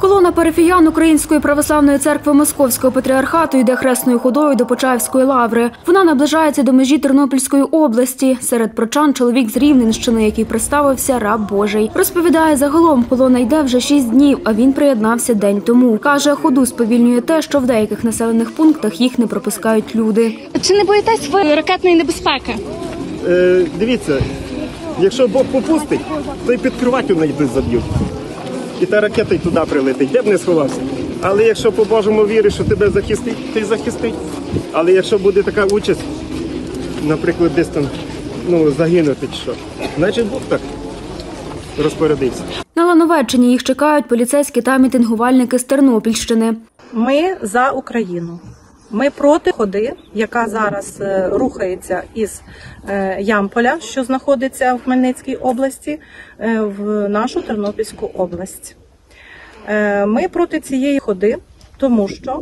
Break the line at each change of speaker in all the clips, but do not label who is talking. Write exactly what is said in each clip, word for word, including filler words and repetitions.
Колона парафіян Української православної церкви Московського патріархату йде хресною ходою до Почаївської лаври. Вона наближається до межі Тернопільської області. Серед прочан чоловік з Рівненщини, який представився раб Божий. Розповідає, загалом колона йде вже шість днів, а він приєднався день тому. Каже, ходу сповільнює те, що в деяких населених пунктах їх не пропускають люди.
Чи не боїтесь ви ракетної небезпеки?
Е, дивіться, якщо Бог попустить, то й під кроваттю знайдуть, заб'ють. І та ракета й туди прилетить, де б не сховався. Але якщо по Божому віриш, що тебе захистить, то й захистить. Але якщо буде така участь, наприклад, десь там ну, загинути чи що, значить Бог так розпорядився.
На Лановеччині їх чекають поліцейські та мітингувальники з Тернопільщини.
Ми за Україну. Ми проти ходи, яка зараз рухається із Ямполя, що знаходиться в Хмельницькій області, в нашу Тернопільську область. Ми проти цієї ходи, тому що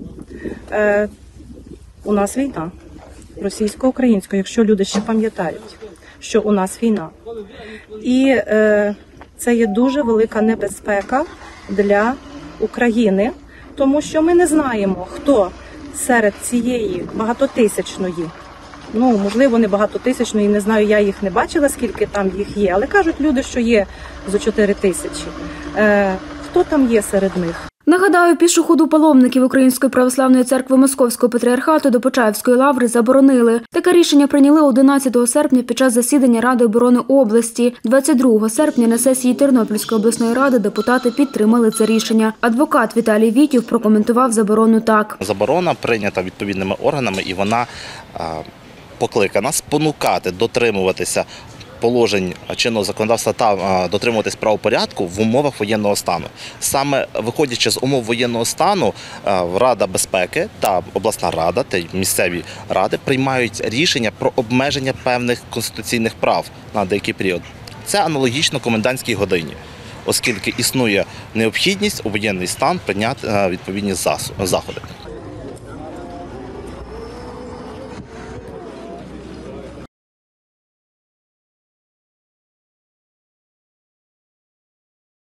у нас війна, російсько-українська, якщо люди ще пам'ятають, що у нас війна. І це є дуже велика небезпека для України, тому що ми не знаємо, хто серед цієї багатотисячної, ну, можливо, не багатотисячної, не знаю, я їх не бачила, скільки там їх є, але кажуть люди, що є зо чотири тисячі. Е, хто там є серед них?
Нагадаю, пішу ходу паломників Української православної церкви Московського патріархату до Почаївської лаври заборонили. Таке рішення прийняли одинадцятого серпня під час засідання Ради оборони області. двадцять другого серпня на сесії Тернопільської обласної ради депутати підтримали це рішення. Адвокат Віталій Вітів прокоментував заборону так.
Заборона прийнята відповідними органами і вона покликана спонукати дотримуватися положень чинного законодавства та дотримуватись правопорядку в умовах воєнного стану. Саме виходячи з умов воєнного стану, Рада безпеки та обласна рада та місцеві ради приймають рішення про обмеження певних конституційних прав на деякий період. Це аналогічно комендантській годині, оскільки існує необхідність у воєнний стан прийняти відповідні заходи.